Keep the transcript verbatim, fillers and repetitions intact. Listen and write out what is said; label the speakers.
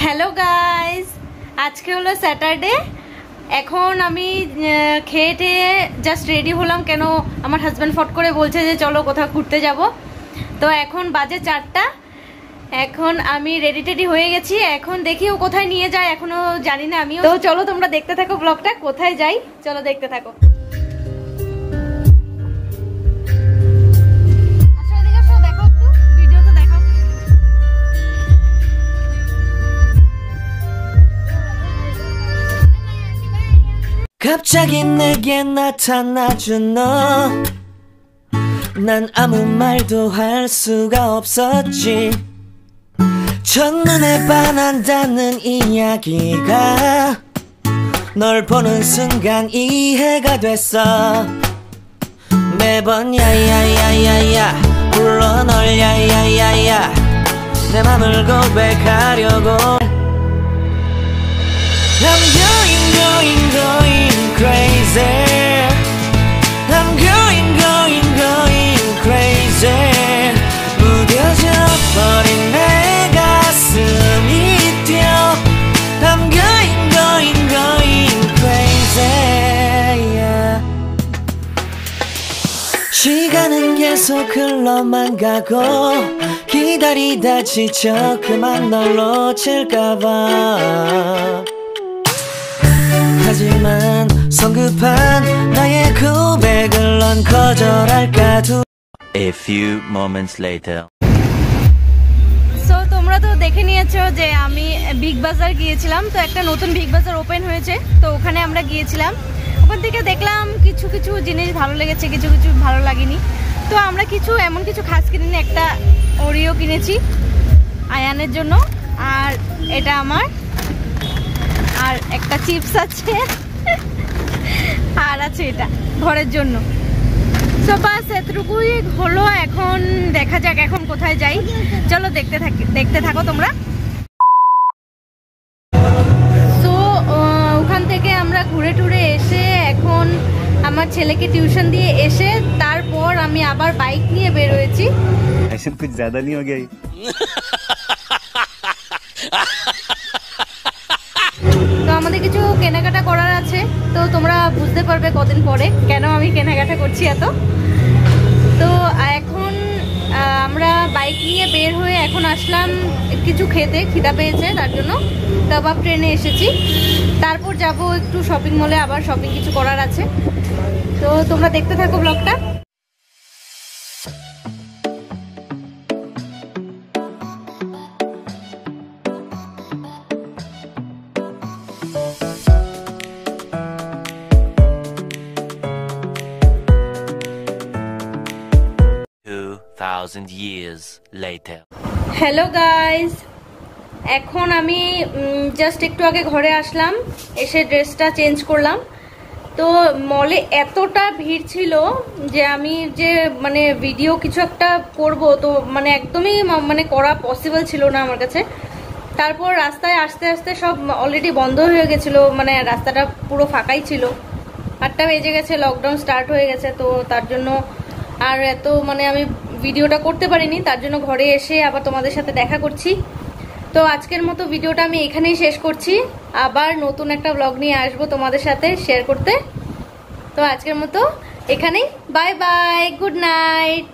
Speaker 1: Hello guys, আজকে হলো Saturday. এখন আমি খেয়ে টেয়ে জাস্ট রেডি হলাম, কেন আমার হাজব্যান্ড ফট করে বলছে যে চলো কোথাও ঘুরতে যাব। তো এখন বাজে চারটা, এখন আমি রেডি টেডি হয়ে গেছি। এখন দেখি ও কোথায় নিয়ে যায়, এখনো জানি না আমিও। তো চলো তোমরা দেখতে থাকো ব্লগটা, কোথায় যাই চলো দেখতে থাকো।
Speaker 2: 갑자기 내게 나타나준 너, 난 아무 말도 할 수가 없었지. 첫눈에 반한다는 이야기가 널 보는 순간 이해가 됐어. 매번 야야야야야 불러 널 야야야야 내 맘을 고백하려고. I'm going going going crazy. I'm going going going crazy. 무뎌져 버린 내 가슴이 뛰어. I'm going going going crazy. Yeah. 시간은 계속 흘러만 가고 기다리다 지쳐 그만 널 놓칠까봐. 하지만 성급한 나의 고백을 넌 거절할까 두.
Speaker 3: A few moments later.
Speaker 1: So তোমরা তো দেখে নিয়েছো যে আমি বিগ বাজার গিয়েছিলাম। তো একটা নতুন বিগ বাজার ওপেন হয়েছে, তো ওখানে আমরা গিয়েছিলাম। ওখান থেকে দেখলাম কিছু কিছু জিনিস ভালো লেগেছে, কিছু কিছু ভালো লাগেনি। তো আমরা কিছু এমন কিছু খাস কিনিনি, একটা ওরিও কিনেছি আয়ানের জন্য, আর এটা আমার, আর একটা চিপস আছে, আর আছে এটা ঘরের জন্য। সো বাস এতটুকুই হলো। এখন দেখা যাক এখন কোথায় যাই, চলো দেখতে থাকি দেখতে থাকো তোমরা। সো ওখান থেকে আমরা ঘুরে টুরে এসে এখন আমার ছেলেকে টিউশন দিয়ে এসে তারপর আমি আবার বাইক নিয়ে বের হয়েছি।
Speaker 4: ऐसा कुछ ज्यादा नहीं हो गया?
Speaker 1: তো আমাদের কিছু কেনাকাটা করার আছে, তো তোমরা বুঝতে পারবে কদিন পরে কেন আমি কেনাকাটা করছি এত। তো এখন আমরা বাইক নিয়ে বের হয়ে এখন আসলাম কিছু খেতে, খিদা পেয়েছে তার জন্য কাবাব ট্রেনে এসেছি। তারপর যাব একটু শপিং মলে, আবার শপিং কিছু করার আছে। তো তোমরা দেখতে থাকো ব্লগটা।
Speaker 3: Two thousand years later.
Speaker 1: Hello guys, এখন আমি জাস্ট একটু আগে ঘরে আসলাম, এসে ড্রেসটা চেঞ্জ করলাম। তো মলে এতটা ভিড় ছিল যে আমি যে মানে ভিডিও কিছু একটা করব, তো মানে একদমই মানে করা পসিবল ছিল না আমার কাছে। তারপর রাস্তায় আস্তে আস্তে সব অলরেডি বন্ধ হয়ে গেছিলো, মানে রাস্তাটা পুরো ফাঁকাই ছিল। আটটা বেজে গেছে, লকডাউন স্টার্ট হয়ে গেছে, তো তার জন্য আর এত মানে আমি ভিডিওটা করতে পারিনি। তার জন্য ঘরে এসে আবার তোমাদের সাথে দেখা করছি। তো আজকের মতো ভিডিওটা আমি এখানেই শেষ করছি, আবার নতুন একটা ব্লগ নিয়ে আসবো তোমাদের সাথে শেয়ার করতে। তো আজকের মতো এখানেই, বাই বাই, গুড নাইট।